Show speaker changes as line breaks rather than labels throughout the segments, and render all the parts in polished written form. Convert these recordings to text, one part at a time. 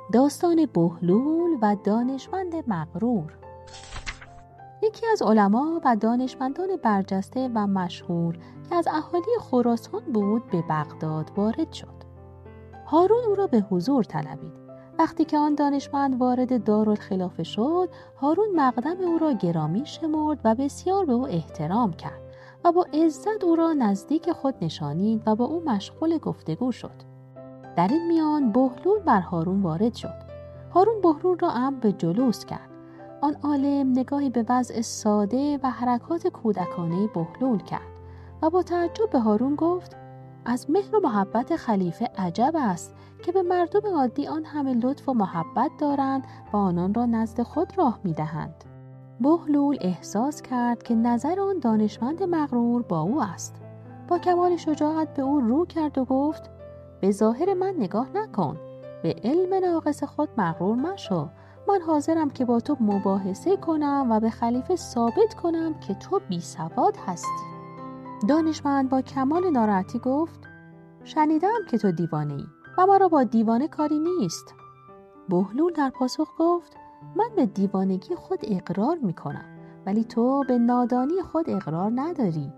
داستان بهلول و دانشمند مغرور. یکی از علما و دانشمندان برجسته و مشهور که از اهالی خراسان بود به بغداد وارد شد. هارون او را به حضور طلبید. وقتی که آن دانشمند وارد دارالخلافه شد، هارون مقدم او را گرامی شمرد و بسیار به او احترام کرد و با عزت او را نزدیک خود نشانید و با او مشغول گفتگو شد. در این میان بهلول بر هارون وارد شد. هارون بهلول را امر به جلوس کرد. آن عالم نگاهی به وضع ساده و حرکات کودکانه بهلول کرد و با تعجب به هارون گفت: از مهر و محبت خلیفه عجب است که به مردم عادی آن همه لطف و محبت دارند و آنان را نزد خود راه می‌دهند. بهلول احساس کرد که نظر آن دانشمند مغرور با او است. با کمال شجاعت به او رو کرد و گفت: به ظاهر من نگاه نکن، به علم ناقص خود مغرور مشو. من حاضرم که با تو مباحثه کنم و به خلیفه ثابت کنم که تو بی سواد هستی. دانشمند با کمال ناراحتی گفت: شنیدم که تو دیوانه‌ای و مرا با دیوانه کاری نیست. بهلول در پاسخ گفت: من به دیوانگی خود اقرار می‌کنم، ولی تو به نادانی خود اقرار نداری.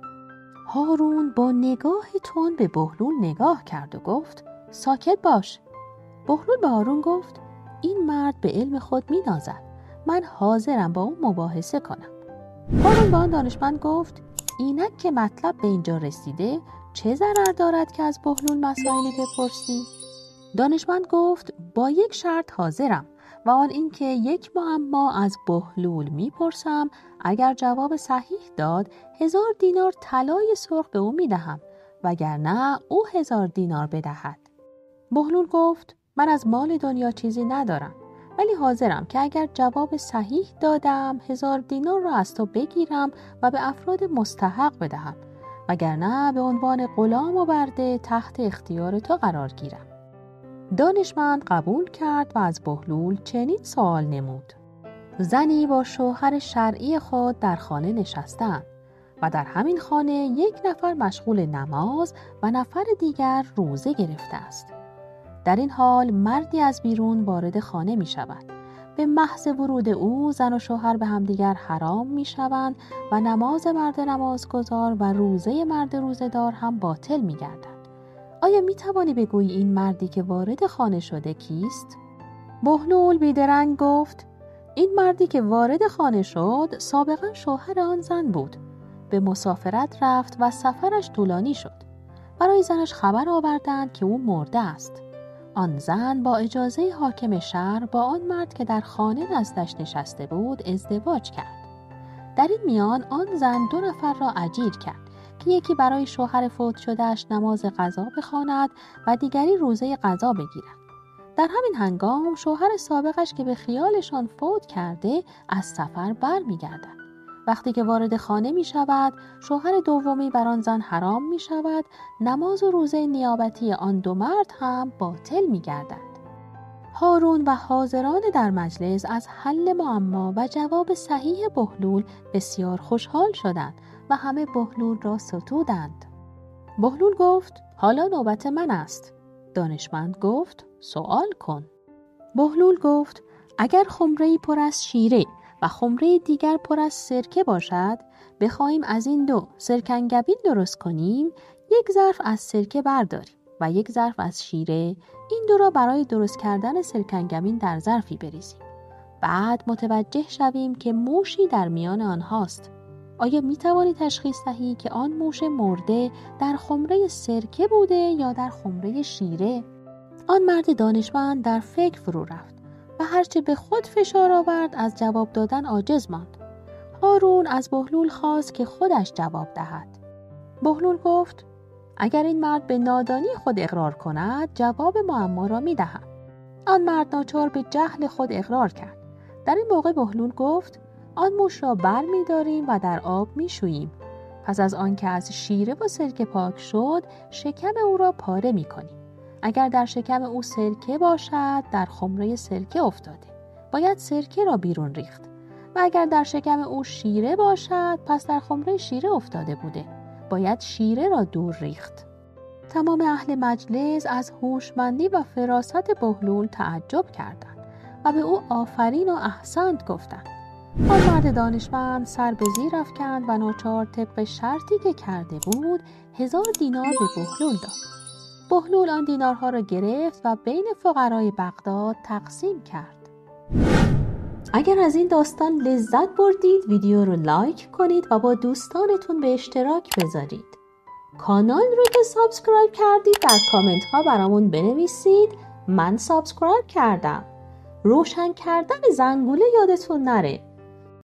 هارون با نگاه تند به بهلول نگاه کرد و گفت: ساکت باش. بهلول به هارون گفت: این مرد به علم خود می‌نازد. من حاضرم با او مباحثه کنم. هارون به آن دانشمند گفت: اینک که مطلب به اینجا رسیده، چه ضرر دارد که از بهلول مسائلی بپرسی؟ دانشمند گفت: با یک شرط حاضرم و آن این که یک معما از بهلول میپرسم. اگر جواب صحیح داد 1000 دینار طلای سرخ به او میدهم، وگرنه او 1000 دینار بدهد. بهلول گفت: من از مال دنیا چیزی ندارم، ولی حاضرم که اگر جواب صحیح دادم 1000 دینار را از تو بگیرم و به افراد مستحق بدهم، وگرنه به عنوان غلام و برده تحت اختیار تو قرار گیرم. دانشمند قبول کرد و از بهلول چنین سوال نمود: زنی با شوهر شرعی خود در خانه نشستند و در همین خانه یک نفر مشغول نماز و نفر دیگر روزه گرفته است. در این حال مردی از بیرون وارد خانه می شود. به محض ورود او زن و شوهر به همدیگر حرام می شوند و نماز مرد نمازگزار و روزه مرد روزه‌دار هم باطل می گردند. آیا می توانی بگویی این مردی که وارد خانه شده کیست؟ بهلول بیدرنگ گفت: این مردی که وارد خانه شد سابقا شوهر آن زن بود. به مسافرت رفت و سفرش طولانی شد. برای زنش خبر آوردند که او مرده است. آن زن با اجازه حاکم شهر با آن مرد که در خانه نزدش نشسته بود ازدواج کرد. در این میان آن زن 2 نفر را اجیر کرد که یکی برای شوهر فوت شدهش نماز قضا بخواند و دیگری روزه قضا بگیرد. در همین هنگام شوهر سابقش که به خیالشان فوت کرده از سفر بر می گردد. وقتی که وارد خانه می شود، شوهر دومی بر آن زن حرام می شود. نماز و روزه نیابتی آن 2 مرد هم باطل می گردد. هارون و حاضران در مجلس از حل معما و جواب صحیح بهلول بسیار خوشحال شدند و همه بهلول را ستودند. بهلول گفت: حالا نوبت من است. دانشمند گفت: سوال کن. بهلول گفت: اگر خمره‌ای پر از شیره و خمره دیگر پر از سرکه باشد، بخواهیم از این 2 سرکنگبین درست کنیم، یک ظرف از سرکه برداریم و یک ظرف از شیره، این 2 را برای درست کردن سرکنگبین در ظرفی بریزیم. بعد متوجه شویم که موشی در میان آنهاست. آیا می توانی تشخیص دهی که آن موش مرده در خمره سرکه بوده یا در خمره شیره؟ آن مرد دانشمند در فکر فرو رفت و هرچه به خود فشار آورد از جواب دادن عاجز ماند. هارون از بهلول خواست که خودش جواب دهد. بهلول گفت: اگر این مرد به نادانی خود اقرار کند، جواب معما را می دهم. آن مرد ناچار به جهل خود اقرار کرد. در این موقع بهلول گفت: آن موش را بر می داریم و در آب می شوییم. پس از آن که از شیره و سرکه پاک شد، شکم او را پاره می کنیم. اگر در شکم او سرکه باشد، در خمره سرکه افتاده، باید سرکه را بیرون ریخت. و اگر در شکم او شیره باشد، پس در خمره شیره افتاده بوده، باید شیره را دور ریخت. تمام اهل مجلس از هوشمندی و فراست بهلول تعجب کردند و به او آفرین و احسنت گفتند. آن مرد دانشمند سر به زیر افکند و ناچار طبق شرطی که کرده بود 1000 دینار به بهلول داد. بهلول آن دینارها را گرفت و بین فقرای بغداد تقسیم کرد. اگر از این داستان لذت بردید ویدیو رو لایک کنید و با دوستانتون به اشتراک بذارید. کانال رو که سابسکرایب کردید در کامنت ها برامون بنویسید من سابسکرایب کردم. روشن کردن زنگوله یادتون نره.